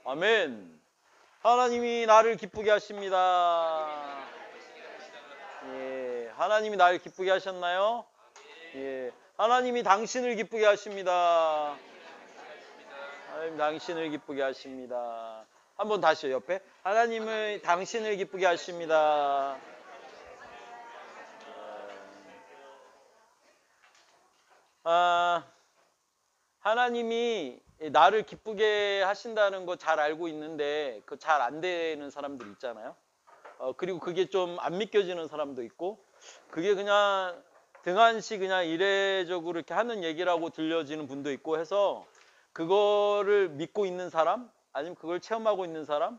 아멘. 하나님이 나를 기쁘게 하십니다. 예, 하나님이 나를 기쁘게 하셨나요? 예, 하나님이 당신을 기쁘게 하십니다. 하나님 당신을 기쁘게 하십니다. 한번 다시요, 옆에. 하나님의 당신을 기쁘게 하십니다. 하나님이 나를 기쁘게 하신다는 거 잘 알고 있는데 그 잘 안 되는 사람들 있잖아요. 그리고 그게 좀 안 믿겨지는 사람도 있고, 그게 그냥 등한시 그냥 이례적으로 이렇게 하는 얘기라고 들려지는 분도 있고 해서, 그거를 믿고 있는 사람 아니면 그걸 체험하고 있는 사람,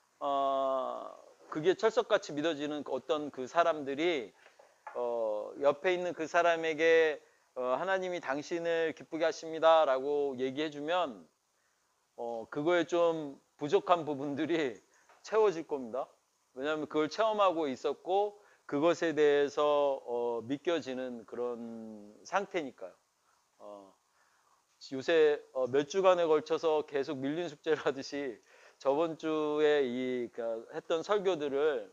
그게 철석같이 믿어지는 어떤 그 사람들이 옆에 있는 그 사람에게 하나님이 당신을 기쁘게 하십니다 라고 얘기해주면 그거에 좀 부족한 부분들이 채워질 겁니다. 왜냐하면 그걸 체험하고 있었고 그것에 대해서 믿겨지는 그런 상태니까요. 요새 몇 주간에 걸쳐서 계속 밀린 숙제를 하듯이 저번 주에 했던 설교들을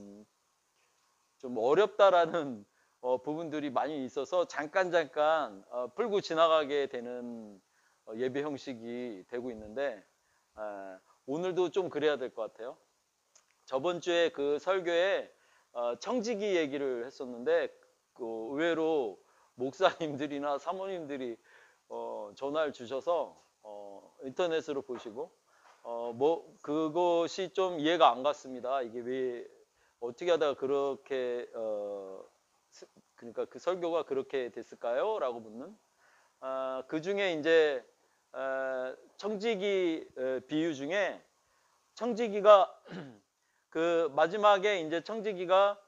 좀 어렵다라는 부분들이 많이 있어서 잠깐 풀고 지나가게 되는 예배 형식이 되고 있는데, 오늘도 좀 그래야 될 것 같아요. 저번 주에 그 설교에 청지기 얘기를 했었는데 의외로 목사님들이나 사모님들이 전화를 주셔서 인터넷으로 보시고 그것이 좀 이해가 안 갔습니다. 이게 왜 어떻게 하다가 그렇게 그러니까 그 설교가 그렇게 됐을까요? 라고 묻는, 그 중에 이제 청지기 비유 중에 청지기가 그 마지막에 이제 청지기가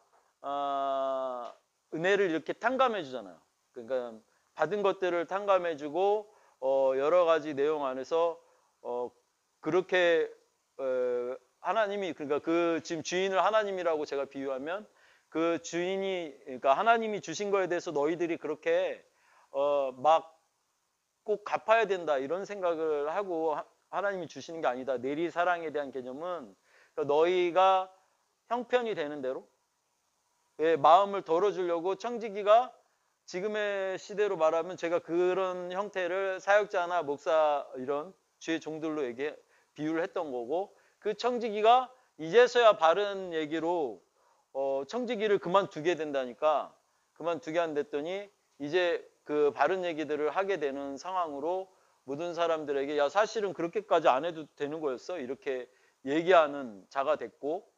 은혜를 이렇게 탕감해 주잖아요. 그러니까 받은 것들을 탕감해 주고 여러 가지 내용 안에서 그렇게 하나님이, 그러니까 그 지금 주인을 하나님이라고 제가 비유하면 그 주인이, 그러니까 하나님이 주신 거에 대해서 너희들이 그렇게 막 꼭 갚아야 된다 이런 생각을 하고 하나님이 주시는 게 아니다. 내리사랑에 대한 개념은 그러니까 너희가 형편이 되는 대로 마음을 덜어주려고 청지기가, 지금의 시대로 말하면 제가 그런 형태를 사역자나 목사 이런 주의 종들로 비유를 했던 거고, 그 청지기가 이제서야 바른 얘기로 청지기를 그만두게 된다니까, 그만두게 안 됐더니 이제 그 바른 얘기들을 하게 되는 상황으로 모든 사람들에게 야 사실은 그렇게까지 안 해도 되는 거였어 이렇게 얘기하는 자가 됐고,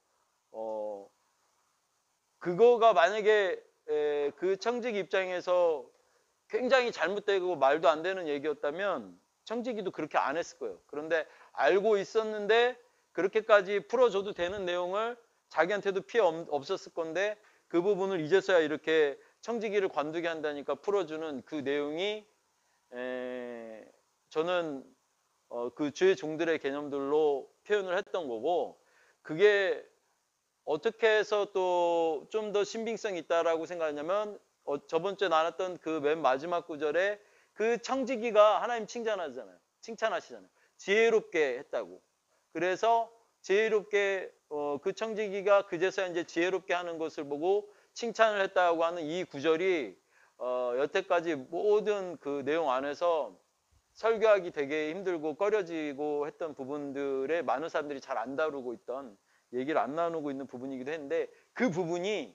그거가 만약에 그 청지기 입장에서 굉장히 잘못되고 말도 안 되는 얘기였다면 청지기도 그렇게 안 했을 거예요. 그런데 알고 있었는데 그렇게까지 풀어줘도 되는 내용을 자기한테도 피해 없었을 건데 그 부분을 이제서야 이렇게 청지기를 관두게 한다니까 풀어주는 그 내용이 저는 그 주의 종들의 개념들로 표현을 했던 거고, 그게 어떻게 해서 또 좀 더 신빙성이 있다라고 생각하냐면 저번 주에 나눴던 그 맨 마지막 구절에 그 청지기가 하나님 칭찬하시잖아요. 지혜롭게 했다고. 그래서 지혜롭게 그 청지기가 그제서야 이제 지혜롭게 하는 것을 보고 칭찬을 했다고 하는 이 구절이 여태까지 모든 그 내용 안에서 설교하기 되게 힘들고 꺼려지고 했던 부분들에 많은 사람들이 잘 안 다루고 있던, 얘기를 안 나누고 있는 부분이기도 했는데, 그 부분이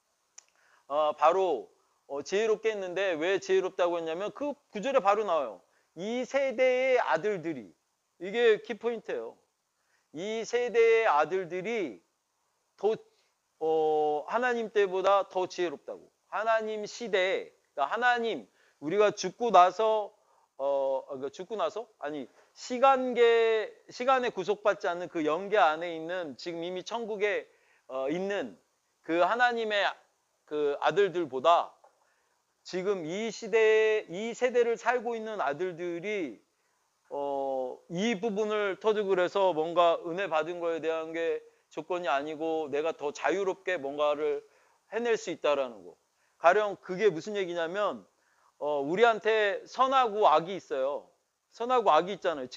바로 지혜롭게 했는데 왜 지혜롭다고 했냐면 그 구절에 바로 나와요. 이 세대의 아들들이, 이게 키포인트예요. 이 세대의 아들들이 더 하나님 때보다 더 지혜롭다고. 하나님 시대에, 그러니까 하나님 우리가 죽고 나서 그러니까 죽고 나서 아니 시간에 구속받지 않는 그 영계 안에 있는, 지금 이미 천국에 있는 그 하나님의 그 아들들보다 지금 이 시대에 이 세대를 살고 있는 아들들이 이 부분을 터득을 해서 뭔가 은혜 받은 거에 대한 게 조건이 아니고 내가 더 자유롭게 뭔가를 해낼 수 있다라는 거. 가령 그게 무슨 얘기냐면 우리한테 선하고 악이 있어요. 선하고 악이 있잖아요. 지금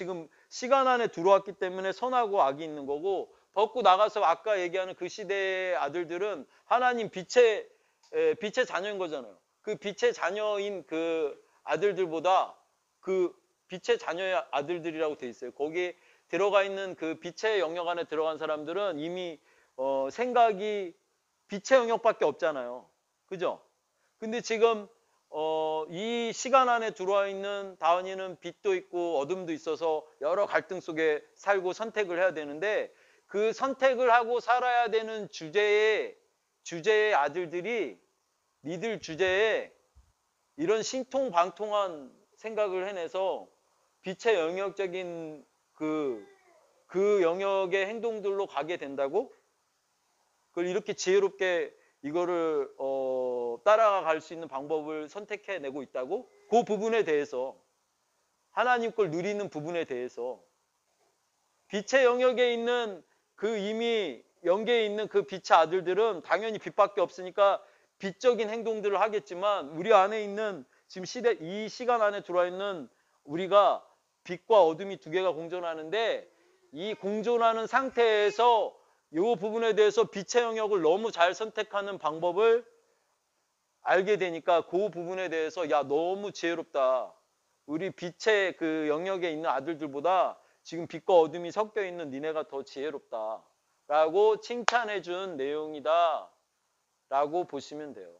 시간 안에 들어왔기 때문에 선하고 악이 있는 거고, 벗고 나가서 아까 얘기하는 그 시대의 아들들은 하나님 빛의 자녀인 거잖아요. 그 빛의 자녀인 그 아들들보다 그 빛의 자녀의 아들들이라고 돼 있어요. 거기에 들어가 있는 그 빛의 영역 안에 들어간 사람들은 이미 생각이 빛의 영역밖에 없잖아요. 그죠? 근데 지금 이 시간 안에 들어와 있는 다은이는 빛도 있고 어둠도 있어서 여러 갈등 속에 살고 선택을 해야 되는데, 그 선택을 하고 살아야 되는 주제의 아들들이 니들 주제에 이런 신통방통한 생각을 해내서 빛의 영역적인 그 영역의 행동들로 가게 된다고? 그걸 이렇게 지혜롭게 이거를 따라갈 수 있는 방법을 선택해내고 있다고? 그 부분에 대해서, 하나님 걸 누리는 부분에 대해서 빛의 영역에 있는 그 이미 영계에 있는 그 빛의 아들들은 당연히 빛밖에 없으니까 빛적인 행동들을 하겠지만, 우리 안에 있는 지금 이 시간 안에 들어와 있는 우리가 빛과 어둠이 두 개가 공존하는데, 이 공존하는 상태에서 이 부분에 대해서 빛의 영역을 너무 잘 선택하는 방법을 알게 되니까 그 부분에 대해서 야, 너무 지혜롭다. 우리 빛의 그 영역에 있는 아들들보다 지금 빛과 어둠이 섞여 있는 니네가 더 지혜롭다 라고 칭찬해 준 내용이다 라고 보시면 돼요.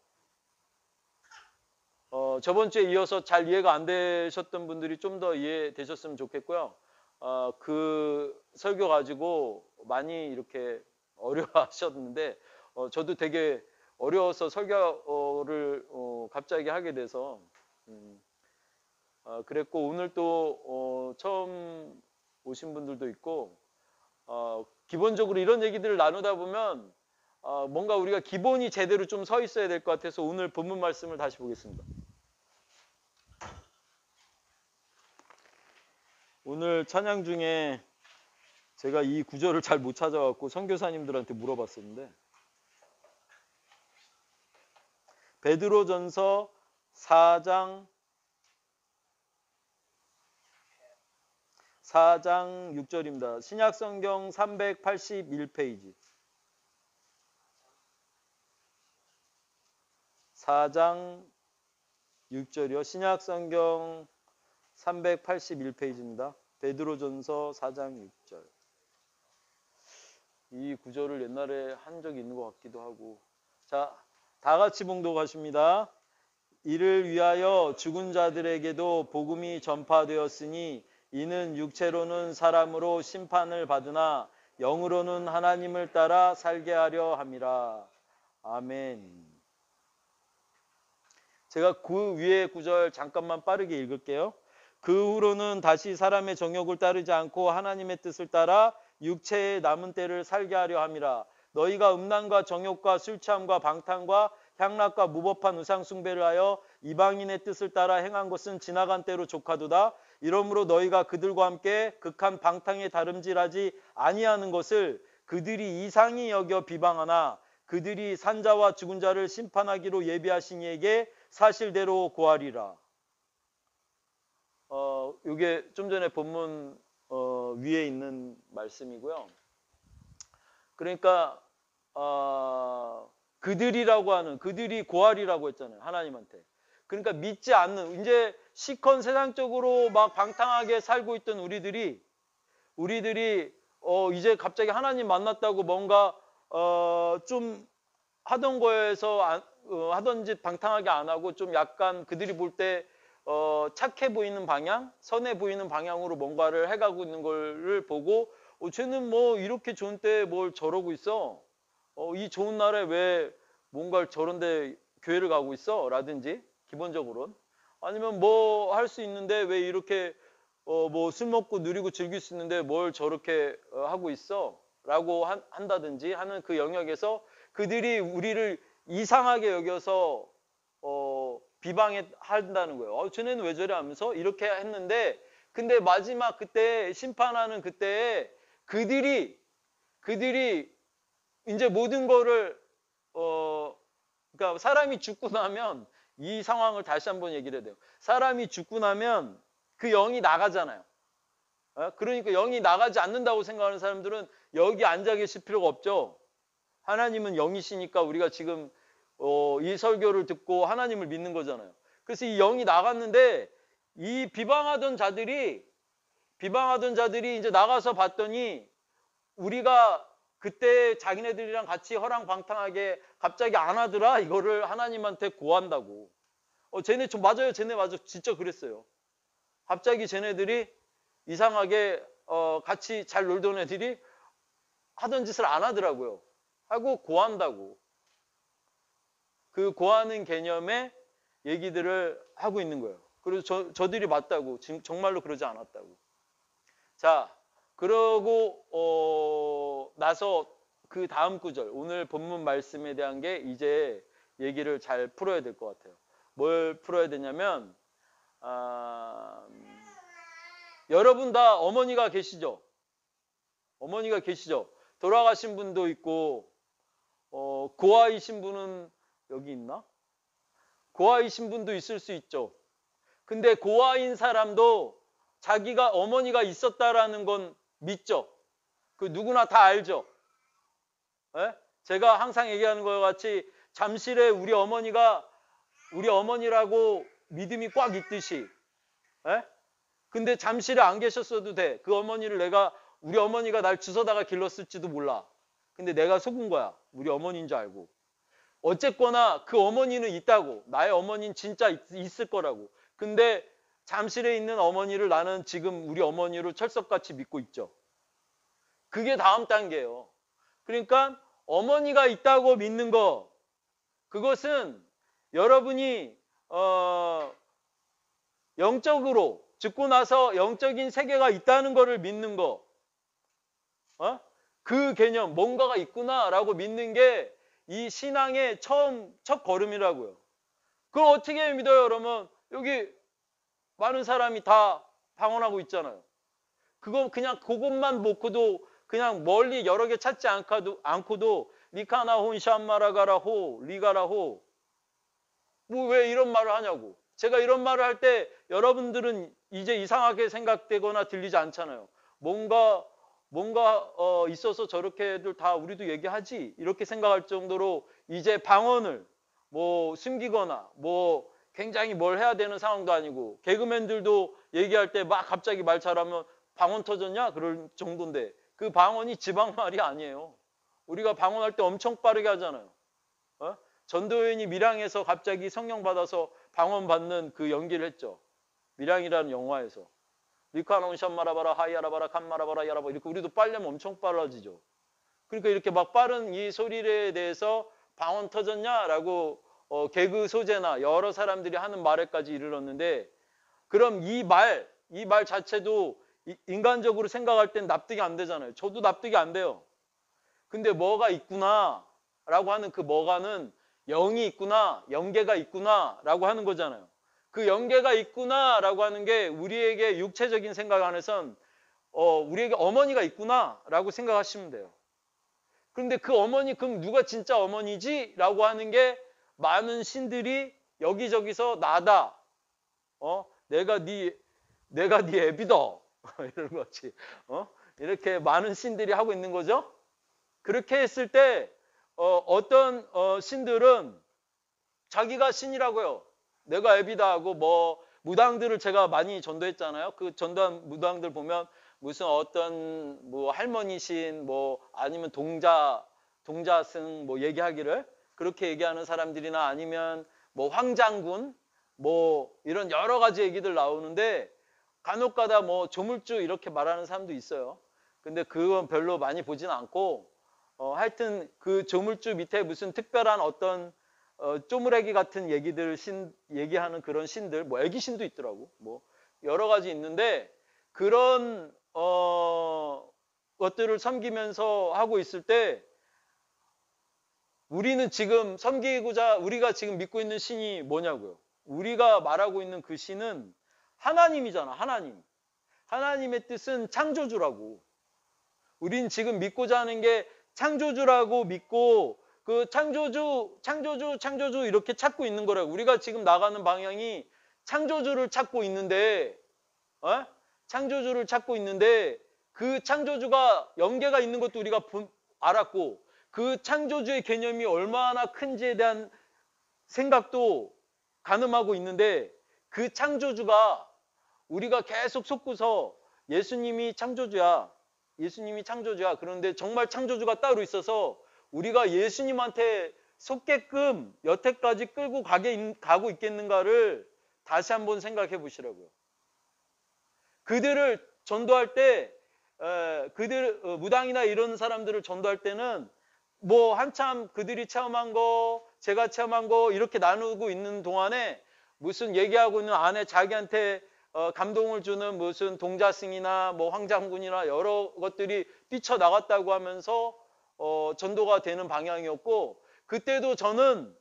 저번 주에 이어서 잘 이해가 안 되셨던 분들이 좀 더 이해되셨으면 좋겠고요. 그 설교 가지고 많이 이렇게 어려워하셨는데, 저도 되게 어려워서 설교를 갑자기 하게 돼서 그랬고, 오늘 또 처음 오신 분들도 있고, 기본적으로 이런 얘기들을 나누다 보면 뭔가 우리가 기본이 제대로 좀 서 있어야 될 것 같아서 오늘 본문 말씀을 다시 보겠습니다. 오늘 찬양 중에 제가 이 구절을 잘 못 찾아갖고 선교사님들한테 물어봤었는데, 베드로전서 4장 6절입니다. 신약성경 381페이지. 4장 6절이요. 신약성경 381페이지입니다. 베드로전서 4장 6절. 이 구절을 옛날에 한 적이 있는 것 같기도 하고. 자, 다 같이 봉독하십니다. 이를 위하여 죽은 자들에게도 복음이 전파되었으니 이는 육체로는 사람으로 심판을 받으나 영으로는 하나님을 따라 살게 하려 함이라. 아멘. 제가 그 위에 구절 잠깐만 빠르게 읽을게요. 그 후로는 다시 사람의 정욕을 따르지 않고 하나님의 뜻을 따라 육체의 남은 때를 살게 하려 함이라. 너희가 음란과 정욕과 술 취함과 방탕과 향락과 무법한 우상 숭배를 하여 이방인의 뜻을 따라 행한 것은 지나간 때로 족하도다. 이러므로 너희가 그들과 함께 극한 방탕에 다름질하지 아니하는 것을 그들이 이상히 여겨 비방하나 그들이 산자와 죽은 자를 심판하기로 예비하신 이에게 사실대로 고하리라. 이게 좀 전에 본문 위에 있는 말씀이고요. 그러니까 그들이라고 하는, 그들이 고하리라고 했잖아요. 하나님한테. 그러니까 믿지 않는, 이제 시컨 세상적으로 막 방탕하게 살고 있던 우리들이 이제 갑자기 하나님 만났다고 뭔가 좀 하던 거에서 하던 짓 방탕하게 안 하고 좀 약간 그들이 볼 때 착해 보이는 방향, 선해 보이는 방향으로 뭔가를 해가고 있는 거를 보고 쟤는 뭐 이렇게 좋은 때 뭘 저러고 있어? 이 좋은 날에 왜 뭔가 저런데 교회를 가고 있어? 라든지 기본적으로는, 아니면 뭐 할 수 있는데 왜 이렇게 뭐 술 먹고 누리고 즐길 수 있는데 뭘 저렇게 하고 있어? 라고 한다든지 하는 그 영역에서 그들이 우리를 이상하게 여겨서 비방한다는 거예요. 쟤네는 왜 저래 하면서 이렇게 했는데, 근데 마지막 그때 심판하는 그때에 그들이 이제 모든 거를 그러니까 사람이 죽고 나면, 이 상황을 다시 한번 얘기를 해야 돼요. 사람이 죽고 나면 그 영이 나가잖아요. 그러니까 영이 나가지 않는다고 생각하는 사람들은 여기 앉아 계실 필요가 없죠. 하나님은 영이시니까 우리가 지금 이 설교를 듣고 하나님을 믿는 거잖아요. 그래서 이 영이 나갔는데 이 비방하던 자들이 이제 나가서 봤더니 우리가 그때 자기네들이랑 같이 허랑방탕하게 갑자기 안 하더라. 이거를 하나님한테 고한다고. 쟤네 맞아요. 진짜 그랬어요. 갑자기 쟤네들이 이상하게 같이 잘 놀던 애들이 하던 짓을 안 하더라고요. 하고 고한다고. 그 고하는 개념의 얘기들을 하고 있는 거예요. 그래서 저들이 맞다고. 정말로 그러지 않았다고. 자, 그러고 나서 그 다음 구절, 오늘 본문 말씀에 대한 게 이제 얘기를 잘 풀어야 될 것 같아요. 뭘 풀어야 되냐면 여러분 다 어머니가 계시죠? 어머니가 계시죠? 돌아가신 분도 있고 고아이신 분은 여기 있나? 고아이신 분도 있을 수 있죠. 근데 고아인 사람도 자기가 어머니가 있었다라는 건 믿죠. 그 누구나 다 알죠. 예? 제가 항상 얘기하는 것과 같이 잠실에 우리 어머니라고 믿음이 꽉 있듯이, 예? 근데 잠실에 안 계셨어도 돼. 그 어머니를 우리 어머니가 날 주워다가 길렀을지도 몰라. 근데 내가 속은 거야. 우리 어머니인 줄 알고. 어쨌거나 그 어머니는 있다고. 나의 어머니는 진짜 있을 거라고. 근데 잠실에 있는 어머니를 나는 지금 우리 어머니로 철석같이 믿고 있죠. 그게 다음 단계예요. 그러니까 어머니가 있다고 믿는 거, 그것은 여러분이 영적으로 죽고 나서 영적인 세계가 있다는 것을 믿는 거, 그 개념, 뭔가가 있구나라고 믿는 게 이 신앙의 첫 걸음이라고요. 그걸 어떻게 믿어요, 여러분? 여기 많은 사람이 다 방언하고 있잖아요. 그냥 그것만 놓고도 그냥 멀리 여러 개 찾지 않고도 리카나혼 샴마라가라호 리가라호 뭐 왜 이런 말을 하냐고. 제가 이런 말을 할 때 여러분들은 이제 이상하게 생각되거나 들리지 않잖아요. 뭔가 있어서 저렇게들 다 우리도 얘기하지 이렇게 생각할 정도로 이제 방언을 뭐 숨기거나 뭐 굉장히 뭘 해야 되는 상황도 아니고, 개그맨들도 얘기할 때 막 갑자기 말 잘하면 방언 터졌냐 그럴 정도인데 그 방언이 지방말이 아니에요. 우리가 방언할 때 엄청 빠르게 하잖아요. 전도연이 밀양에서 갑자기 성령 받아서 방언 받는 그 연기를 했죠. 밀양이라는 영화에서. 리카노운 샴마라바라 하이아라바라 칸마라바라 야라바 이렇게 우리도 빨려면 엄청 빨라지죠. 그러니까 이렇게 막 빠른 이 소리에 대해서 방언 터졌냐라고 개그 소재나 여러 사람들이 하는 말에까지 이르렀는데, 그럼 이 말 자체도 인간적으로 생각할 땐 납득이 안 되잖아요. 저도 납득이 안 돼요. 근데 뭐가 있구나 라고 하는 그 뭐가는 영이 있구나, 영계가 있구나 라고 하는 거잖아요. 그 영계가 있구나 라고 하는 게 우리에게 육체적인 생각 안에선 우리에게 어머니가 있구나 라고 생각하시면 돼요. 그런데 그 어머니, 그럼 누가 진짜 어머니지? 라고 하는 게 많은 신들이 여기저기서 나다. 내가 네 애비다. 이런 거지. 이렇게 많은 신들이 하고 있는 거죠. 그렇게 했을 때 어떤 신들은 자기가 신이라고요. 내가 애비다 하고 뭐 무당들을 제가 많이 전도했잖아요. 그 전도한 무당들 보면 무슨 어떤 뭐 할머니 신 뭐 아니면 동자승 뭐 얘기하기를 그렇게 얘기하는 사람들이나 아니면 뭐 황장군 뭐 이런 여러 가지 얘기들 나오는데 간혹가다 뭐 조물주 이렇게 말하는 사람도 있어요. 근데 그건 별로 많이 보진 않고 하여튼 그 조물주 밑에 무슨 특별한 어떤 쪼무레기 같은 얘기들 얘기하는 그런 신들, 뭐 애기신도 있더라고. 뭐 여러 가지 있는데 그런 것들을 섬기면서 하고 있을 때 우리는 지금 우리가 지금 믿고 있는 신이 뭐냐고요. 우리가 말하고 있는 그 신은 하나님이잖아. 하나님의 뜻은 창조주라고. 우린 지금 믿고자 하는 게 창조주라고 믿고 그 창조주 이렇게 찾고 있는 거라고. 우리가 지금 나가는 방향이 창조주를 찾고 있는데 창조주를 찾고 있는데 그 창조주가 영계가 있는 것도 우리가 알았고 그 창조주의 개념이 얼마나 큰지에 대한 생각도 가늠하고 있는데 그 창조주가 우리가 계속 속고서 예수님이 창조주야. 예수님이 창조주야. 그런데 정말 창조주가 따로 있어서 우리가 예수님한테 속게끔 여태까지 끌고 가고 있겠는가를 다시 한번 생각해 보시라고요. 그들을 전도할 때 무당이나 이런 사람들을 전도할 때는 뭐 한참 그들이 체험한 거 제가 체험한 거 이렇게 나누고 있는 동안에 무슨 얘기하고 있는 안에 자기한테 감동을 주는 무슨 동자승이나 뭐 황장군이나 여러 것들이 뛰쳐나갔다고 하면서 전도가 되는 방향이었고 그때도 저는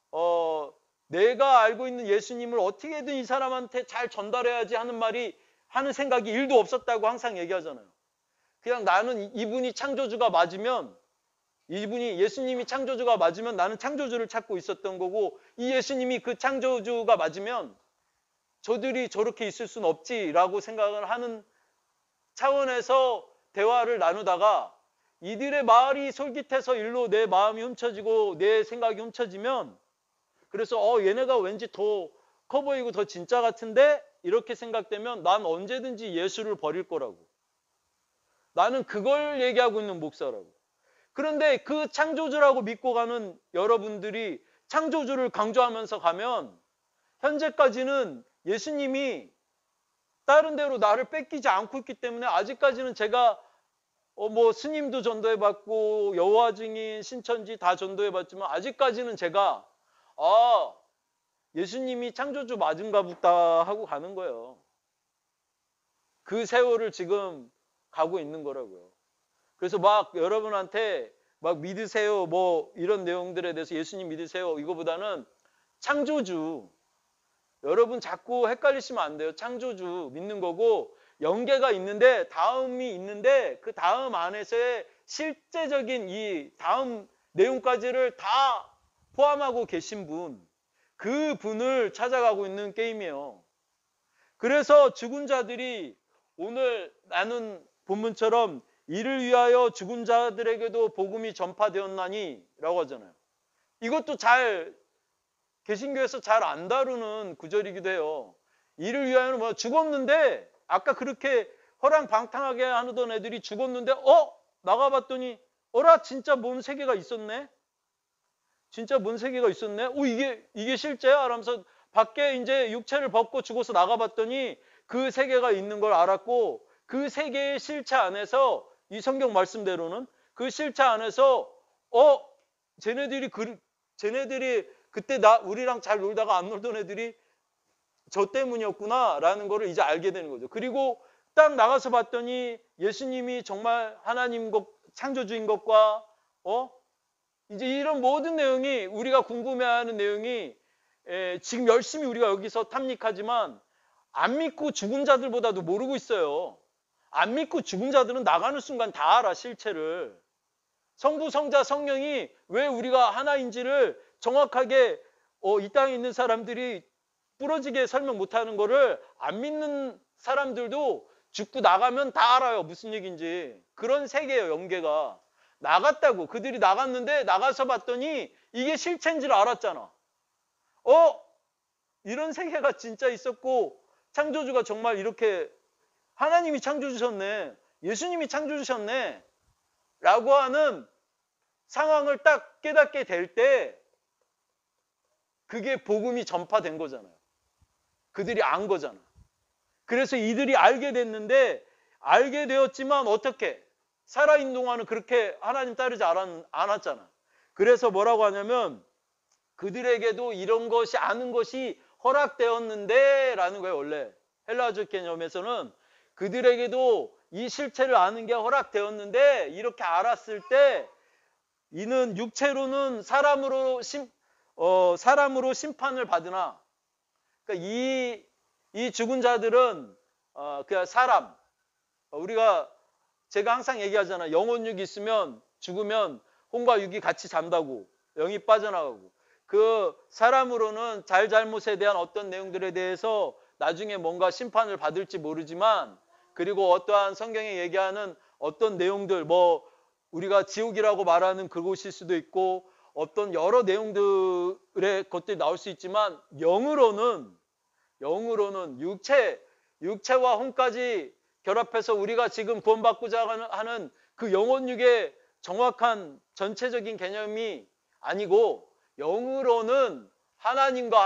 내가 알고 있는 예수님을 어떻게든 이 사람한테 잘 전달해야지 하는 생각이 1도 없었다고 항상 얘기하잖아요. 그냥 나는 이분이 창조주가 맞으면 예수님이 창조주가 맞으면 나는 창조주를 찾고 있었던 거고 이 예수님이 그 창조주가 맞으면 저들이 저렇게 있을 수는 없지라고 생각을 하는 차원에서 대화를 나누다가 이들의 말이 솔깃해서 일로 내 마음이 훔쳐지고 내 생각이 훔쳐지면 그래서 얘네가 왠지 더 커 보이고 더 진짜 같은데 이렇게 생각되면 난 언제든지 예수를 버릴 거라고. 나는 그걸 얘기하고 있는 목사라고. 그런데 그 창조주라고 믿고 가는 여러분들이 창조주를 강조하면서 가면 현재까지는 예수님이 다른 데로 나를 뺏기지 않고 있기 때문에 아직까지는 제가 뭐 스님도 전도해봤고 여호와 증인, 신천지 다 전도해봤지만 아직까지는 제가 예수님이 창조주 맞은가 보다 하고 가는 거예요. 그 세월을 지금 가고 있는 거라고요. 그래서 막 여러분한테 막 믿으세요 뭐 이런 내용들에 대해서 예수님 믿으세요 이거보다는 창조주 여러분 자꾸 헷갈리시면 안 돼요. 창조주 믿는 거고 영계가 있는데 다음이 있는데 그 다음 안에서의 실제적인 이 다음 내용까지를 다 포함하고 계신 분 그 분을 찾아가고 있는 게임이에요. 그래서 죽은 자들이 오늘 나눈 본문처럼 이를 위하여 죽은 자들에게도 복음이 전파되었나니 라고 하잖아요. 이것도 잘 개신교에서 잘 안 다루는 구절이기도 해요. 이를 위하여는 뭐 죽었는데 아까 그렇게 허랑방탕하게 하던 애들이 죽었는데 나가봤더니 어라 진짜 뭔 세계가 있었네. 진짜 뭔 세계가 있었네. 이게 실제야? 라면서 밖에 이제 육체를 벗고 죽어서 나가봤더니 그 세계가 있는 걸 알았고 그 세계의 실체 안에서 이 성경 말씀대로는 그 실체 안에서 쟤네들이 그때 우리랑 잘 놀다가 안 놀던 애들이 저 때문이었구나 라는 거를 이제 알게 되는 거죠. 그리고 딱 나가서 봤더니 예수님이 정말 하나님 창조주인 것과 이제 이런 모든 내용이 우리가 궁금해하는 내용이 지금 열심히 우리가 여기서 탐닉하지만 안 믿고 죽은 자들보다도 모르고 있어요. 안 믿고 죽은 자들은 나가는 순간 다 알아 실체를. 성부, 성자, 성령이 왜 우리가 하나인지를 정확하게 이 땅에 있는 사람들이 부러지게 설명 못하는 거를 안 믿는 사람들도 죽고 나가면 다 알아요. 무슨 얘기인지. 그런 세계예요. 영계가. 나갔다고. 그들이 나갔는데 나가서 봤더니 이게 실체인지를 알았잖아. 이런 세계가 진짜 있었고 창조주가 정말 이렇게 하나님이 창조주셨네. 예수님이 창조주셨네. 라고 하는 상황을 딱 깨닫게 될 때 그게 복음이 전파된 거잖아요. 그들이 안 거잖아. 그래서 이들이 알게 됐는데 알게 되었지만 어떻게? 살아있는 동안은 그렇게 하나님 따르지 않았잖아. 그래서 뭐라고 하냐면 그들에게도 이런 것이 아는 것이 허락되었는데 라는 거예요. 원래 헬라적 개념에서는 그들에게도 이 실체를 아는 게 허락되었는데 이렇게 알았을 때 이는 육체로는 사람으로 심판을 받으나 그러니까 이 죽은 자들은 그냥 사람 제가 항상 얘기하잖아. 영혼육이 있으면 죽으면 혼과 육이 같이 잔다고 영이 빠져나가고 그 사람으로는 잘잘못에 대한 어떤 내용들에 대해서 나중에 뭔가 심판을 받을지 모르지만 그리고 어떠한 성경에 얘기하는 어떤 내용들, 뭐 우리가 지옥이라고 말하는 그곳일 수도 있고 어떤 여러 내용들의 것들이 나올 수 있지만 영으로는 육체와 혼까지 결합해서 우리가 지금 구원받고자 하는 그 영혼육의 정확한 전체적인 개념이 아니고 영으로는 하나님과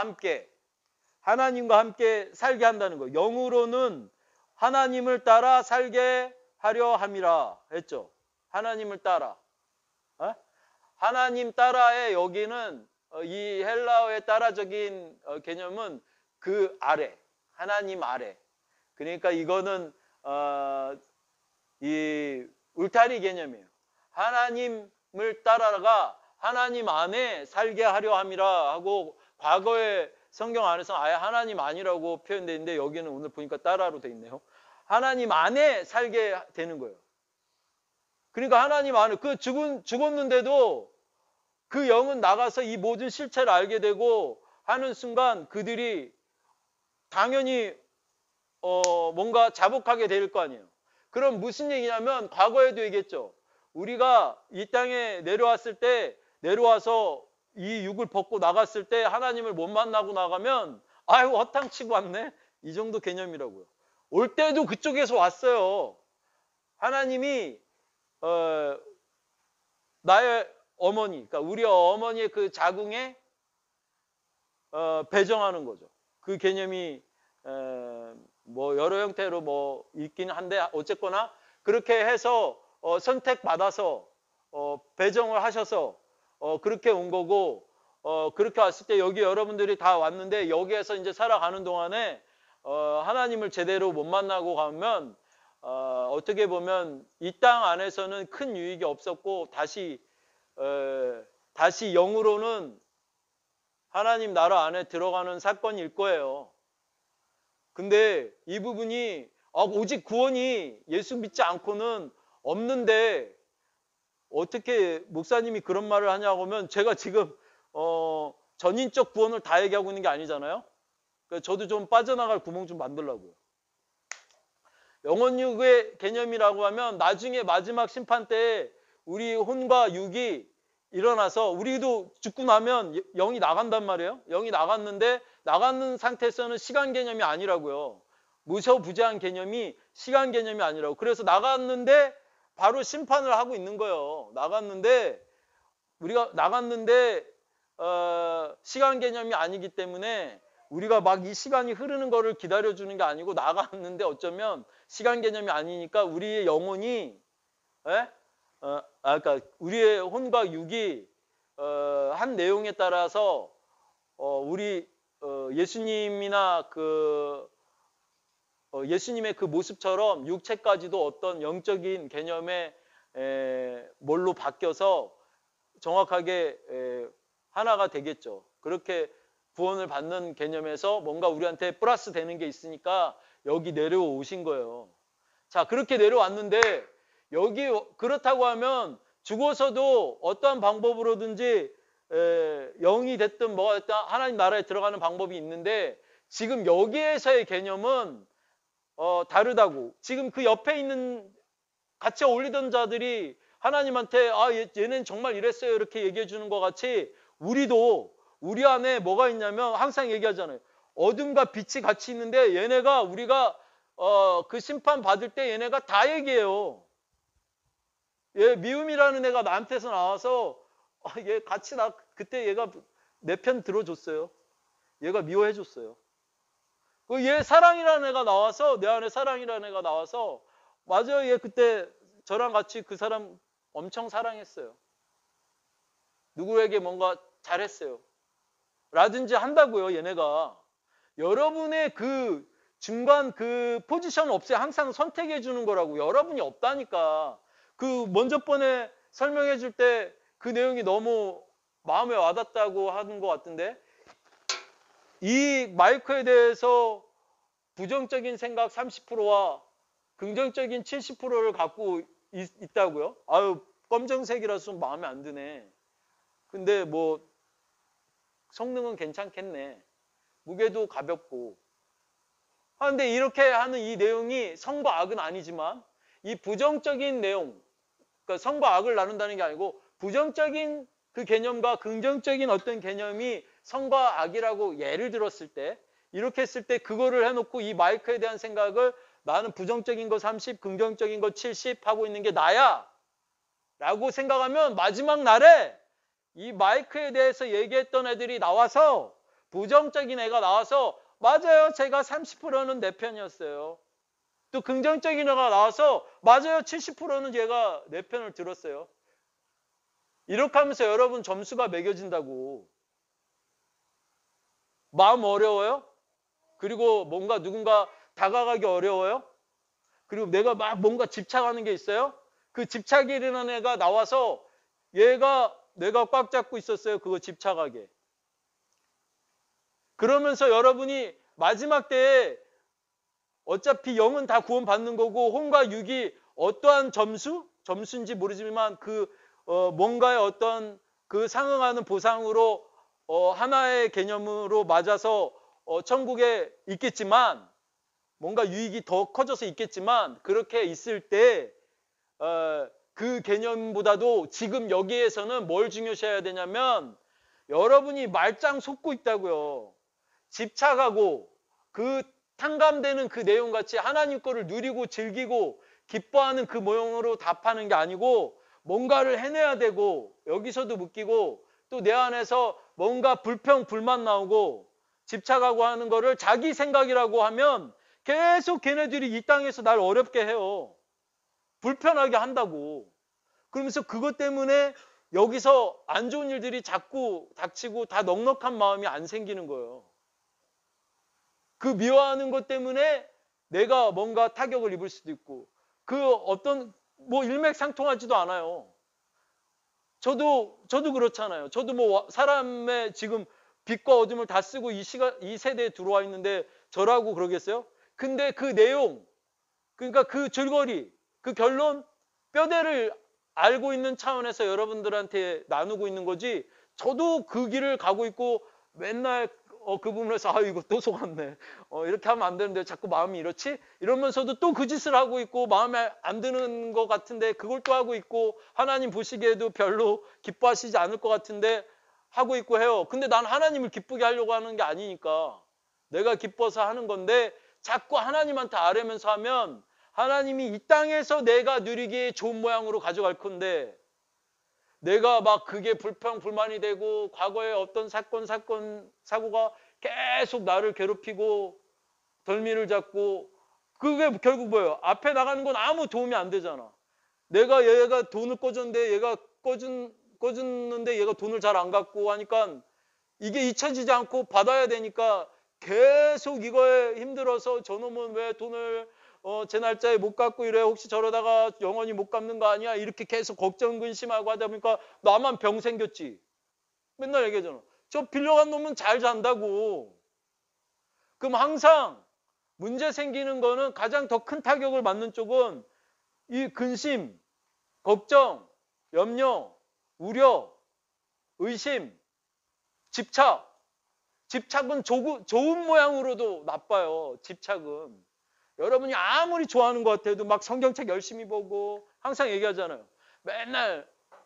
함께 살게 한다는 거예요. 영으로는 하나님을 따라 살게 하려 함이라 했죠. 하나님을 따라. 하나님 따라의 여기는 이 헬라어의 따라적인 개념은 그 아래, 하나님 아래. 그러니까 이거는 이 울타리 개념이에요. 하나님을 따라가 하나님 안에 살게 하려 함이라 하고 과거의 성경 안에서 아예 하나님 아니라고 표현되어 있는데 여기는 오늘 보니까 따라로 되어 있네요. 하나님 안에 살게 되는 거예요. 그러니까 하나님 안에 죽었는데도 그 영은 나가서 이 모든 실체를 알게 되고 하는 순간 그들이 당연히 뭔가 자복하게 될 거 아니에요. 그럼 무슨 얘기냐면 과거에도 얘기했죠. 우리가 이 땅에 내려와서 이 육을 벗고 나갔을 때 하나님을 못 만나고 나가면 아유 허탕치고 왔네 이 정도 개념이라고요. 올 때도 그쪽에서 왔어요. 하나님이 나의 어머니, 그러니까 우리 어머니의 그 자궁에 배정하는 거죠. 그 개념이 뭐 여러 형태로 뭐 있긴 한데 어쨌거나 그렇게 해서 선택받아서 배정을 하셔서 그렇게 온 거고 그렇게 왔을 때 여기 여러분들이 다 왔는데 여기에서 이제 살아가는 동안에 하나님을 제대로 못 만나고 가면 어떻게 보면 이 땅 안에서는 큰 유익이 없었고 다시 영으로는 하나님 나라 안에 들어가는 사건일 거예요. 근데 이 부분이 오직 구원이 예수 믿지 않고는 없는데 어떻게 목사님이 그런 말을 하냐고 하면 제가 지금 전인적 구원을 다 얘기하고 있는 게 아니잖아요. 그래서 저도 좀 빠져나갈 구멍 좀 만들려고요. 영혼육의 개념이라고 하면 나중에 마지막 심판 때 우리 혼과 육이 일어나서 우리도 죽고 나면 영이 나간단 말이에요. 영이 나갔는데 나가는 상태에서는 시간 개념이 아니라고요. 무소부재한 개념이 시간 개념이 아니라고. 그래서 나갔는데 바로 심판을 하고 있는 거예요. 우리가 나갔는데 시간 개념이 아니기 때문에 우리가 막 이 시간이 흐르는 거를 기다려주는 게 아니고 나갔는데 어쩌면 시간 개념이 아니니까 우리의 영혼이 그러니까 우리의 혼과 육이 한 내용에 따라서 우리 예수님이나 예수님의 그 모습처럼 육체까지도 어떤 영적인 개념의 뭘로 바뀌어서 정확하게 하나가 되겠죠. 그렇게 구원을 받는 개념에서 뭔가 우리한테 플러스 되는 게 있으니까 여기 내려오신 거예요. 자, 그렇게 내려왔는데 여기 그렇다고 하면 죽어서도 어떠한 방법으로든지 영이 됐든 뭐가 됐든 하나님 나라에 들어가는 방법이 있는데 지금 여기에서의 개념은 다르다고. 지금 그 옆에 있는 같이 어울리던 자들이 하나님한테 얘는 정말 이랬어요 이렇게 얘기해 주는 것 같이 우리 안에 뭐가 있냐면 항상 얘기하잖아요. 어둠과 빛이 같이 있는데 우리가 그 심판 받을 때 얘네가 다 얘기해요. 미움이라는 애가 나한테서 나와서 얘 같이 그때 얘가 내 편 들어줬어요. 얘가 미워해 줬어요. 얘 사랑이라는 애가 나와서 내 안에 사랑이라는 애가 나와서 맞아요. 얘 그때 저랑 같이 그 사람 엄청 사랑했어요. 누구에게 뭔가 잘했어요. 라든지 한다고요. 얘네가. 여러분의 그 중간 그 포지션 없어요. 항상 선택해 주는 거라고. 여러분이 없다니까. 그 먼저 번에 설명해 줄 때 그 내용이 너무 마음에 와닿다고 하는 것 같은데 이 마이크에 대해서 부정적인 생각 30%와 긍정적인 70%를 갖고 있다고요? 아유 검정색이라서 좀 마음에 안 드네. 근데 뭐 성능은 괜찮겠네. 무게도 가볍고 그런데 이렇게 하는 이 내용이 선과 악은 아니지만 이 부정적인 내용, 그러니까 선과 악을 나눈다는 게 아니고 부정적인 그 개념과 긍정적인 어떤 개념이 선과 악이라고 예를 들었을 때, 이렇게 했을 때 그거를 해놓고 이 마이크에 대한 생각을 나는 부정적인 거 30, 긍정적인 거 70 하고 있는 게 나야 라고 생각하면 마지막 날에 이 마이크에 대해서 얘기했던 애들이 나와서, 부정적인 애가 나와서 맞아요, 제가 30%는 내 편이었어요. 또 긍정적인 애가 나와서 맞아요, 70%는 얘가 내 편을 들었어요. 이렇게 하면서 여러분 점수가 매겨진다고. 마음 어려워요? 그리고 뭔가 누군가 다가가기 어려워요? 그리고 내가 막 뭔가 집착하는 게 있어요? 그 집착이 일어나는 애가 나와서 얘가 내가 꽉 잡고 있었어요. 그거 집착하게. 그러면서 여러분이 마지막 때에 어차피 영은 다 구원받는 거고 혼과 육이 어떠한 점수인지 모르지만 뭔가의 어떤 그 상응하는 보상으로 하나의 개념으로 맞아서 천국에 있겠지만, 뭔가 유익이 더 커져서 있겠지만, 그렇게 있을 때 그 개념보다도 지금 여기에서는 뭘 중요시해야 되냐면 여러분이 말짱 속고 있다고요. 집착하고 그 탕감되는 그 내용같이 하나님 거를 누리고 즐기고 기뻐하는 그 모형으로 답하는 게 아니고 뭔가를 해내야 되고, 여기서도 묶이고 또 내 안에서 뭔가 불평 불만 나오고 집착하고 하는 거를 자기 생각이라고 하면 계속 걔네들이 이 땅에서 날 어렵게 해요. 불편하게 한다고. 그러면서 그것 때문에 여기서 안 좋은 일들이 자꾸 닥치고 다 넉넉한 마음이 안 생기는 거예요. 그 미워하는 것 때문에 내가 뭔가 타격을 입을 수도 있고, 그 어떤 뭐 일맥상통하지도 않아요. 저도 그렇잖아요. 저도 뭐 사람의 지금 빛과 어둠을 다 쓰고 이 세대에 들어와 있는데 저라고 그러겠어요? 근데 그 내용, 그러니까 그 줄거리, 그 결론, 뼈대를 알고 있는 차원에서 여러분들한테 나누고 있는 거지, 저도 그 길을 가고 있고 맨날 그 부분에서 이거 또 속았네. 이렇게 하면 안 되는데 자꾸 마음이 이렇지? 이러면서도 또 그 짓을 하고 있고 마음에 안 드는 것 같은데 그걸 또 하고 있고 하나님 보시기에도 별로 기뻐하시지 않을 것 같은데 하고 있고 해요. 근데 난 하나님을 기쁘게 하려고 하는 게 아니니까 내가 기뻐서 하는 건데 자꾸 하나님한테 아뢰면서 하면 하나님이 이 땅에서 내가 누리기에 좋은 모양으로 가져갈 건데, 내가 막 그게 불만이 되고 과거에 어떤 사고가 계속 나를 괴롭히고 덜미를 잡고, 그게 결국 뭐예요? 앞에 나가는 건 아무 도움이 안 되잖아. 내가 얘가 돈을 꿔줬는데 얘가 꿔줬는데 얘가 돈을 잘 안 갖고 하니까 이게 잊혀지지 않고 받아야 되니까 계속 이거에 힘들어서 저놈은 왜 돈을 제 날짜에 못 갚고 이래, 혹시 저러다가 영원히 못 갚는 거 아니야, 이렇게 계속 걱정 근심하고 하다 보니까 나만 병 생겼지. 맨날 얘기하잖아. 저 빌려간 놈은 잘 잔다고. 그럼 항상 문제 생기는 거는 가장 더 큰 타격을 받는 쪽은 이 근심, 걱정, 염려, 우려, 의심, 집착은 좋은 모양으로도 나빠요. 집착은 여러분이 아무리 좋아하는 것 같아도 막 성경책 열심히 보고 항상 얘기하잖아요. 맨날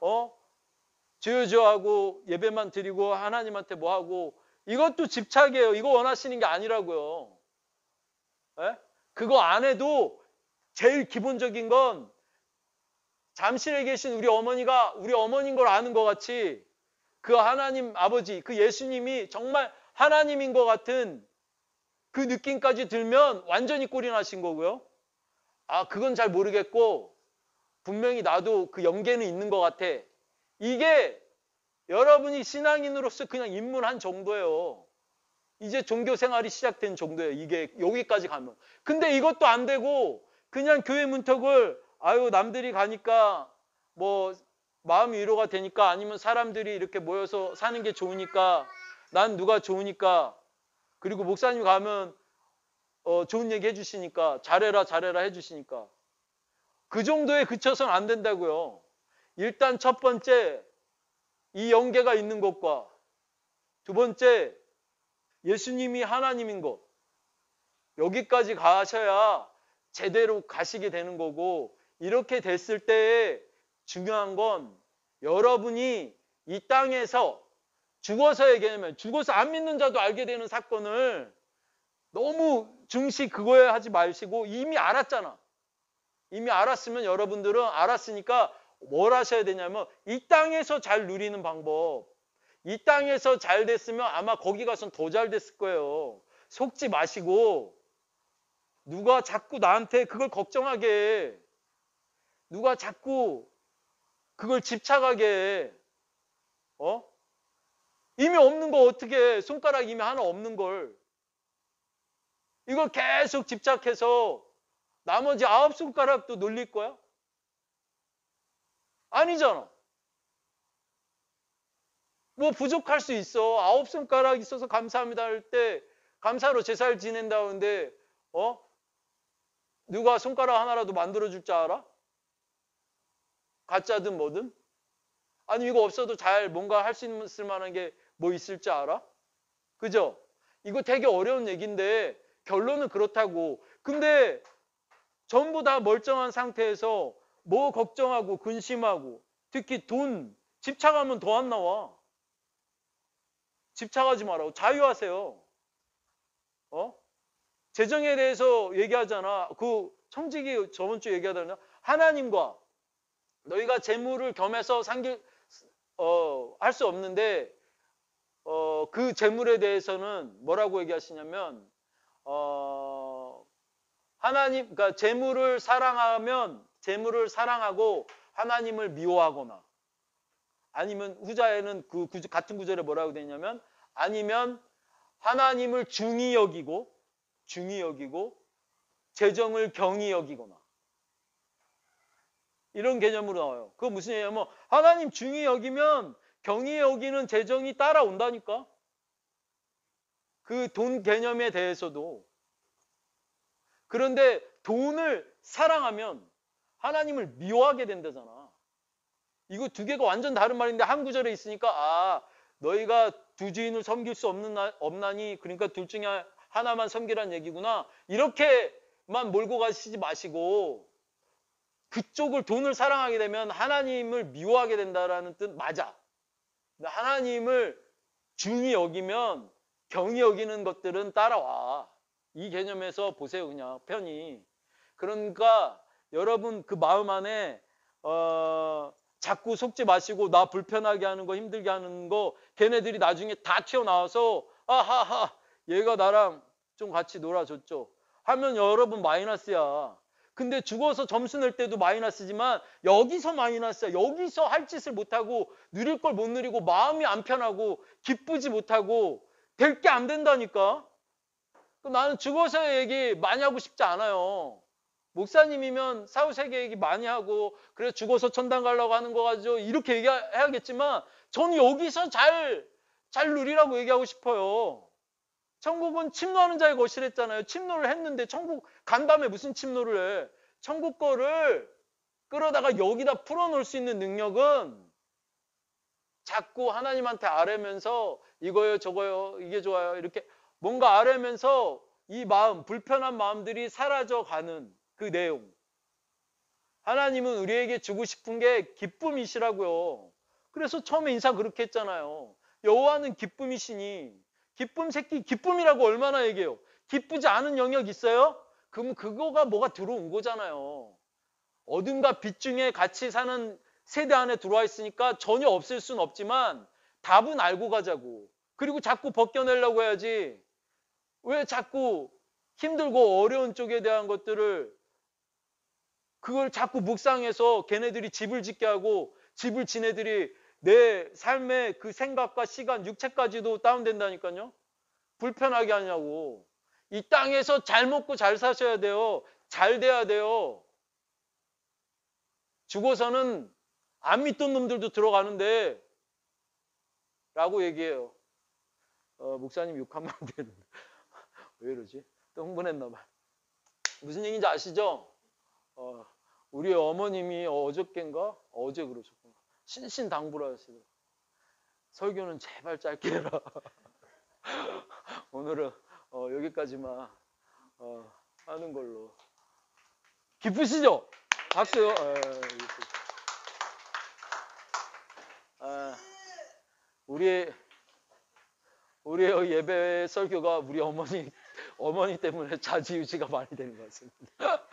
주여주여하고 예배만 드리고 하나님한테 뭐 하고, 이것도 집착이에요. 이거 원하시는 게 아니라고요. 예? 그거 안 해도 제일 기본적인 건 잠실에 계신 우리 어머니가 우리 어머니인 걸 아는 것 같이 그 하나님 아버지, 그 예수님이 정말 하나님인 것 같은 그 느낌까지 들면 완전히 꼴이 나신 거고요. 그건 잘 모르겠고 분명히 나도 그 연계는 있는 것 같아. 이게 여러분이 신앙인으로서 그냥 입문한 정도예요. 이제 종교 생활이 시작된 정도예요. 이게 여기까지 가면. 근데 이것도 안 되고 그냥 교회 문턱을 남들이 가니까 뭐 마음이 위로가 되니까, 아니면 사람들이 이렇게 모여서 사는 게 좋으니까, 난 누가 좋으니까, 그리고 목사님 가면 좋은 얘기 해주시니까 잘해라 해주시니까, 그 정도에 그쳐서는 안 된다고요. 일단 첫 번째 이 연계가 있는 것과 두 번째 예수님이 하나님인 것, 여기까지 가셔야 제대로 가시게 되는 거고, 이렇게 됐을 때 중요한 건 여러분이 이 땅에서 죽어서 얘기하면 죽어서 안 믿는 자도 알게 되는 사건을 너무 중시 그거에 하지 마시고, 이미 알았잖아. 이미 알았으면 여러분들은 알았으니까 뭘 하셔야 되냐면 이 땅에서 잘 누리는 방법. 이 땅에서 잘 됐으면 아마 거기 가서는 더 잘 됐을 거예요. 속지 마시고, 누가 자꾸 나한테 그걸 걱정하게 해. 누가 자꾸 그걸 집착하게 해. 이미 없는 거 어떻게 해? 손가락 이미 하나 없는 걸. 이걸 계속 집착해서 나머지 9손가락도 놀릴 거야? 아니잖아. 뭐 부족할 수 있어. 9손가락 있어서 감사합니다 할 때 감사로 제사를 지낸다는데 누가 손가락 하나라도 만들어줄 줄 알아? 가짜든 뭐든? 아니 이거 없어도 잘 뭔가 할 수 있을 만한 게 뭐 있을 줄 알아? 그죠? 이거 되게 어려운 얘기인데 결론은 그렇다고. 근데 전부 다 멀쩡한 상태에서 뭐 걱정하고 근심하고, 특히 돈 집착하면 더 안 나와. 집착하지 말라고. 자유하세요. 재정에 대해서 얘기하잖아. 그 청직이 저번 주에 얘기하잖아. 하나님과 너희가 재물을 겸해서 할 수 없는데 그 재물에 대해서는 뭐라고 얘기하시냐면 하나님, 그러니까 재물을 사랑하고 하나님을 미워하거나, 아니면 후자에는 그 같은 구절에 뭐라고 되냐면 아니면 하나님을 중히 여기고 재정을 경히 여기거나, 이런 개념으로 나와요. 그거 무슨 얘기냐면 하나님 중히 여기면 경히 여기는 재정이 따라온다니까. 그 돈 개념에 대해서도. 그런데 돈을 사랑하면 하나님을 미워하게 된다잖아. 이거 두 개가 완전 다른 말인데 한 구절에 있으니까 너희가 두 주인을 섬길 수 없나니, 그러니까 둘 중에 하나만 섬기란 얘기구나. 이렇게만 몰고 가시지 마시고 그쪽을, 돈을 사랑하게 되면 하나님을 미워하게 된다라는 뜻 맞아. 하나님을 중히 여기면 경히 여기는 것들은 따라와. 이 개념에서 보세요. 그냥 편히. 그러니까 여러분 그 마음 안에 자꾸 속지 마시고 나 불편하게 하는 거, 힘들게 하는 거, 걔네들이 나중에 다 튀어나와서 아하하 얘가 나랑 좀 같이 놀아줬죠 하면 여러분 마이너스야. 근데 죽어서 점수 낼 때도 마이너스지만 여기서 마이너스야. 여기서 할 짓을 못하고 누릴 걸 못 누리고 마음이 안 편하고 기쁘지 못하고 될 게 안 된다니까. 나는 죽어서 얘기 많이 하고 싶지 않아요. 목사님이면 사후세계 얘기 많이 하고 그래서 죽어서 천당 가려고 하는 거 가지고 이렇게 얘기해야겠지만 저는 여기서 잘 누리라고 얘기하고 싶어요. 천국은 침노하는 자의 것이랬잖아요. 침노를 했는데 천국 간 다음에 무슨 침노를 해. 천국 거를 끌어다가 여기다 풀어놓을 수 있는 능력은 자꾸 하나님한테 아뢰면서 이거요 저거요 이게 좋아요 이렇게 뭔가 아뢰면서 이 마음, 불편한 마음들이 사라져가는 그 내용. 하나님은 우리에게 주고 싶은 게 기쁨이시라고요. 그래서 처음에 인사 그렇게 했잖아요. 여호와는 기쁨이시니. 기쁨 새끼, 기쁨이라고 얼마나 얘기해요. 기쁘지 않은 영역 있어요? 그럼 그거가 뭐가 들어온 거잖아요. 어딘가 빛 중에 같이 사는 세대 안에 들어와 있으니까 전혀 없을 수는 없지만 답은 알고 가자고. 그리고 자꾸 벗겨내려고 해야지. 왜 자꾸 힘들고 어려운 쪽에 대한 것들을 그걸 자꾸 묵상해서 걔네들이 집을 짓게 하고 집을 지네들이 내 삶의 그 생각과 시간, 육체까지도 다운된다니까요. 불편하게 하냐고. 이 땅에서 잘 먹고 잘 사셔야 돼요. 잘 돼야 돼요. 죽어서는 안 믿던 놈들도 들어가는데 라고 얘기해요. 목사님 욕하면 안 되는데 왜 이러지? 또 흥분했나 봐. 무슨 얘기인지 아시죠? 우리 어머님이 어저께인가? 어제 그러셨구나. 신신당부를 하시더라고요. 설교는 제발 짧게 해라. 오늘은 여기까지만 하는 걸로. 기쁘시죠? 박수요. 우리의 예배 설교가 우리 어머니 때문에 좌지우지가 많이 되는 것 같습니다.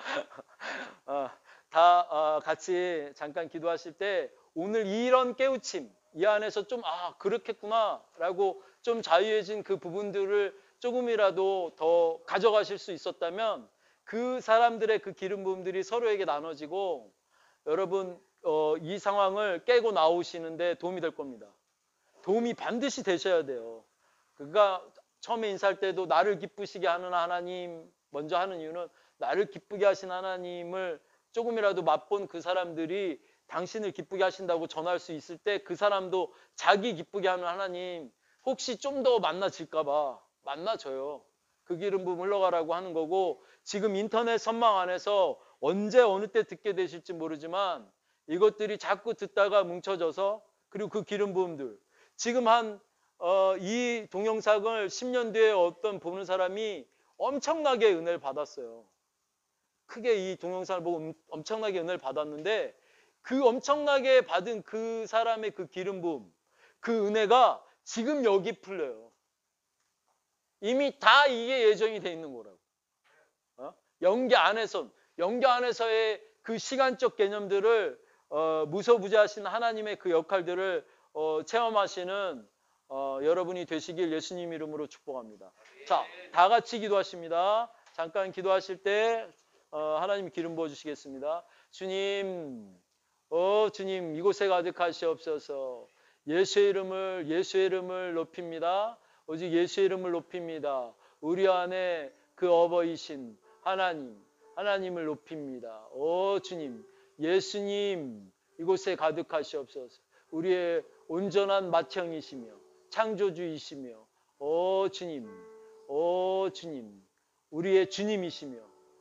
다 같이 잠깐 기도하실 때 오늘 이런 깨우침, 이 안에서 좀 그렇겠구나 라고 좀 자유해진 그 부분들을 조금이라도 더 가져가실 수 있었다면 그 사람들의 그 기름 부음들이 서로에게 나눠지고 여러분 이 상황을 깨고 나오시는데 도움이 될 겁니다. 도움이 반드시 되셔야 돼요. 그러니까 처음에 인사할 때도 나를 기쁘시게 하는 하나님 먼저 하는 이유는 나를 기쁘게 하신 하나님을 조금이라도 맛본 그 사람들이 당신을 기쁘게 하신다고 전할 수 있을 때 그 사람도 자기 기쁘게 하는 하나님 혹시 좀 더 만나질까 봐 만나줘요. 그 기름 부음 흘러가라고 하는 거고, 지금 인터넷 선망 안에서 언제 어느 때 듣게 되실지 모르지만 이것들이 자꾸 듣다가 뭉쳐져서, 그리고 그 기름 부음들 지금 이 동영상을 10년 뒤에 어떤 보는 사람이 엄청나게 은혜를 받았어요. 크게 이 동영상을 보고 엄청나게 은혜를 받았는데 그 엄청나게 받은 그 사람의 그 기름 부음, 그 은혜가 지금 여기 풀려요. 이미 다 이게 예정이 돼 있는 거라고. 영계 안에서의 그 시간적 개념들을 무소부재하신 하나님의 그 역할들을 체험하시는 여러분이 되시길 예수님 이름으로 축복합니다. 자, 다 같이 기도하십니다. 잠깐 기도하실 때 하나님 기름 부어주시겠습니다. 주님, 주님 이곳에 가득하시옵소서. 예수의 이름을 높입니다. 오직 예수의 이름을 높입니다. 우리 안에 그 어버이신 하나님을 높입니다. 주님, 예수님 이곳에 가득하시옵소서. 우리의 온전한 맏형이시며 창조주이시며 주님, 우리의 주님이시며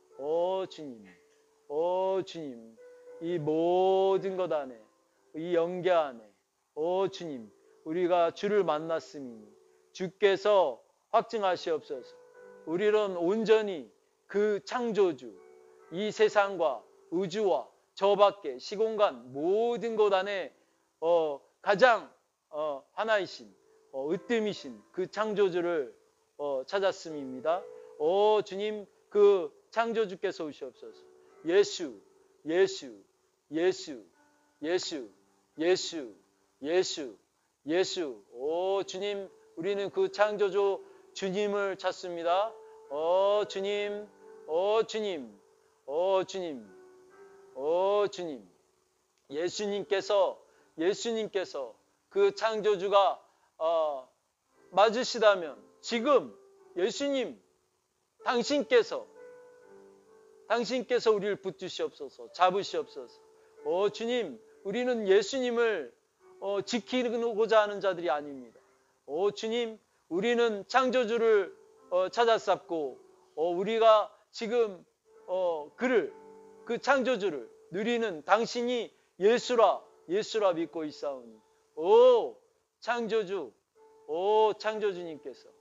주님, 이 모든 것 안에, 이 영계 안에 주님, 우리가 주를 만났으니 주께서 확증하시옵소서. 우리는 온전히 그 창조주, 이 세상과 우주와 저 밖에 시공간 모든 것 안에 가장 하나이신 으뜸이신 그 창조주를 찾았음입니다. 주님, 그 창조주께서 오시옵소서. 예수. 주님, 우리는 그 창조주 주님을 찾습니다. 주님. 예수님께서 그 창조주가 맞으시다면 지금 예수님, 당신께서 우리를 붙드시옵소서, 잡으시옵소서. 주님, 우리는 예수님을 지키고자 하는 자들이 아닙니다. 주님, 우리는 창조주를 찾아쌌고 우리가 지금 그 창조주를 누리는 당신이 예수라 믿고 있사오니 창조주님께서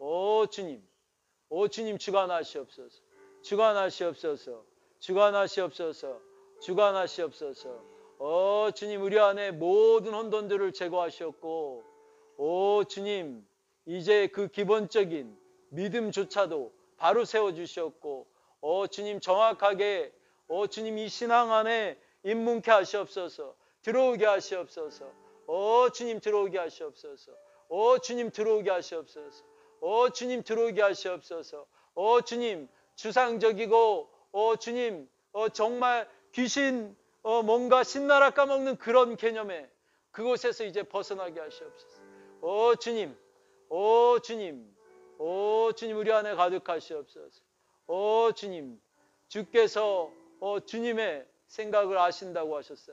주님 주관하시옵소서. 주님, 우리 안에 모든 혼돈들을 제거하셨고 주님, 이제 그 기본적인 믿음조차도 바로 세워주셨고 주님, 정확하게 주님, 이 신앙 안에 입문케 하시옵소서. 들어오게 하시옵소서. 주님, 들어오게 하시옵소서. 주님, 들어오게 하시옵소서. 주님, 들어오게 하시옵소서. 주님, 주상적이고 주님, 정말 귀신 뭔가 신나라 까먹는 그런 개념에 그곳에서 이제 벗어나게 하시옵소서. 주님, 우리 안에 가득하시옵소서. 주님, 주께서 주님의 생각을 아신다고 하셨어요.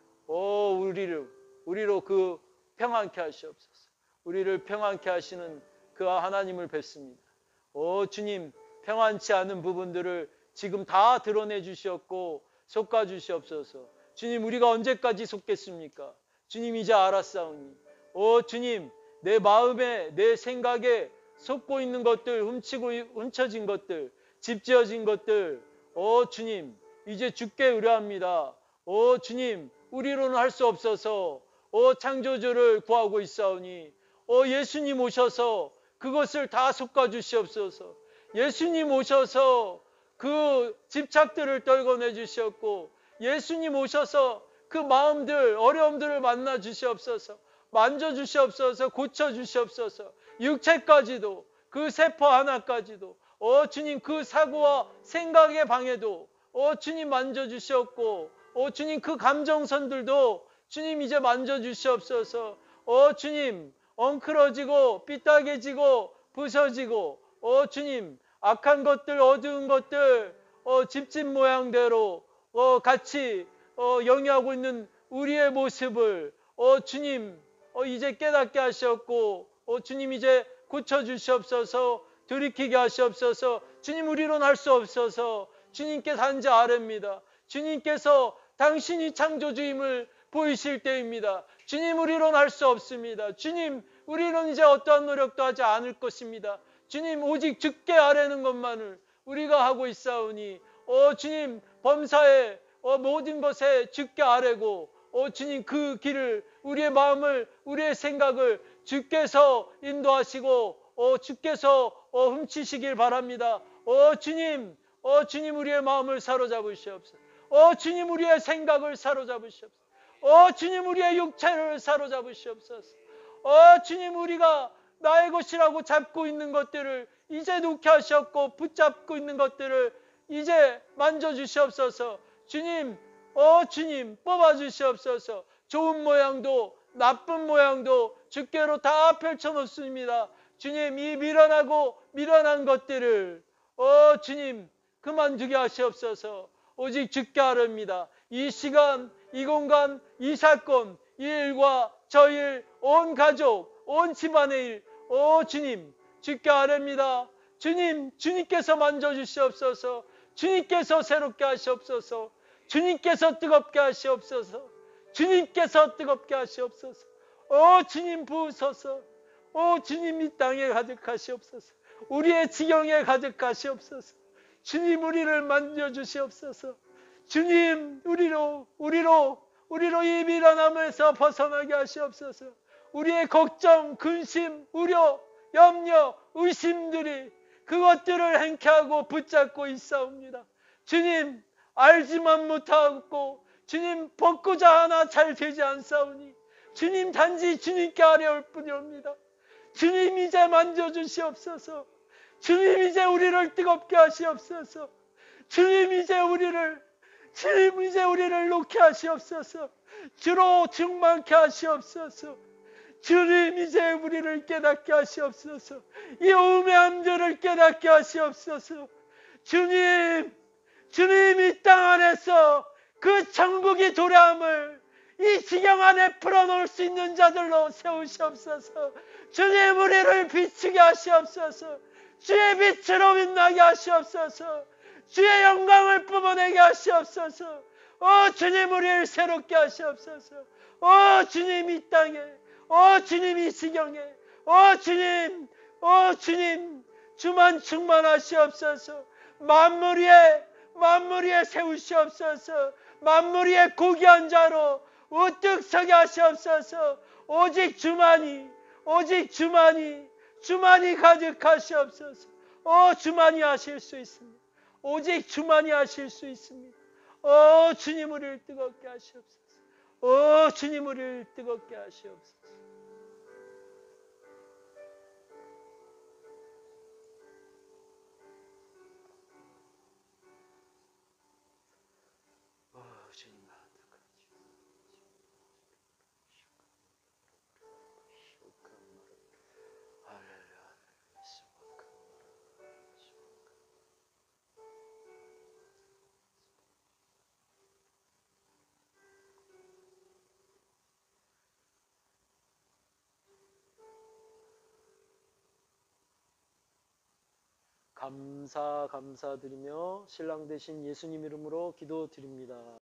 우리로 그 평안케 하시옵소서. 우리를 평안케 하시는 그 하나님을 뵙습니다. 주님, 평안치 않은 부분들을 지금 다 드러내 주시었고 솎아 주시옵소서. 주님, 우리가 언제까지 속겠습니까? 주님, 이제 알았사오니 주님, 내 마음에 내 생각에 속고 있는 것들, 훔쳐진 것들 집 지어진 것들, 주님, 이제 주께 의뢰합니다. 주님, 우리로는 할 수 없어서 창조주를 구하고 있사오니 예수님 오셔서 그것을 다 솎아 주시옵소서. 예수님 오셔서 그 집착들을 떨궈내 주시옵고, 예수님 오셔서 그 마음들, 어려움들을 만나 주시옵소서. 만져 주시옵소서. 고쳐 주시옵소서. 육체까지도, 그 세포 하나까지도, 주님, 그 사고와 생각의 방해도 주님 만져 주시옵고, 주님, 그 감정선들도 주님 이제 만져 주시옵소서. 주님, 엉클어지고 삐딱해지고 부서지고 주님, 악한 것들, 어두운 것들 집집 모양대로 같이 영위하고 있는 우리의 모습을 주님 이제 깨닫게 하시옵고, 주님 이제 고쳐주시옵소서. 돌이키게 하시옵소서. 주님, 우리로는 할 수 없어서 주님께 단지 아뢰입니다. 주님께서 당신이 창조주임을 보이실 때입니다. 주님, 우리로는 할 수 없습니다. 주님, 우리는 이제 어떠한 노력도 하지 않을 것입니다. 주님, 오직 주께 아뢰는 것만을 우리가 하고 있사오니 주님, 범사에 모든 것에 주께 아뢰고 주님, 그 길을, 우리의 마음을, 우리의 생각을 주께서 인도하시고 주께서 훔치시길 바랍니다. 주님, 주님, 우리의 마음을 사로잡으시옵소서. 주님, 우리의 생각을 사로잡으시옵소서. 주님, 우리의 육체를 사로잡으시옵소서. 주님, 우리가 나의 것이라고 잡고 있는 것들을 이제 놓게 하셨고, 붙잡고 있는 것들을 이제 만져주시옵소서. 주님, 주님, 뽑아주시옵소서. 좋은 모양도 나쁜 모양도 주께로 다 펼쳐놓습니다. 주님, 이 미련하고 미련한 것들을 주님, 그만두게 하시옵소서. 오직 주께 아뢰입니다. 이 시간, 이 공간, 이 사건, 이 일과 저 일, 온 가족, 온 집안의 일, 주님, 주께 아뢰입니다. 주님, 주님께서 만져주시옵소서. 주님께서 새롭게 하시옵소서. 주님께서 뜨겁게 하시옵소서. 주님께서 뜨겁게 하시옵소서. 주님 부으소서. 주님, 이 땅에 가득하시옵소서. 우리의 지경에 가득하시옵소서. 주님, 우리를 만져주시옵소서. 주님, 우리로 이 미련함에서 벗어나게 하시옵소서. 우리의 걱정, 근심, 우려, 염려, 의심들이 그것들을 행케하고 붙잡고 있사옵니다. 주님, 알지만 못하고 주님, 벗고자 하나 잘 되지 않사오니 주님, 단지 주님께 아뢰올 뿐이옵니다. 주님, 이제 만져주시옵소서. 주님, 이제 우리를 뜨겁게 하시옵소서. 주님, 이제 우리를 놓게 하시옵소서. 주로 충만케 하시옵소서. 주님, 이제 우리를 깨닫게 하시옵소서. 이 우매함들을 깨닫게 하시옵소서. 주님, 이 땅 안에서 그 천국이 도래함을 이 지경 안에 풀어놓을 수 있는 자들로 세우시옵소서. 주님, 우리를 비추게 하시옵소서. 주의 빛으로 빛나게 하시옵소서. 주의 영광을 뿜어내게 하시옵소서. 주님, 우리를 새롭게 하시옵소서. 주님, 이 땅에, 주님, 이 지경에, 주님, 주만 충만하시옵소서. 만물 위에 세우시옵소서. 만물 위에 고귀한 자로 우뚝 서게 하시옵소서. 오직 주만이 가득하시옵소서. 주만이 하실 수 있습니다. 오직 주만이 하실 수 있습니다. 주님, 우리를 뜨겁게 하시옵소서. 주님, 우리를 뜨겁게 하시옵소서. 주님, 감사드리며 신랑 되신 예수님 이름으로 기도드립니다.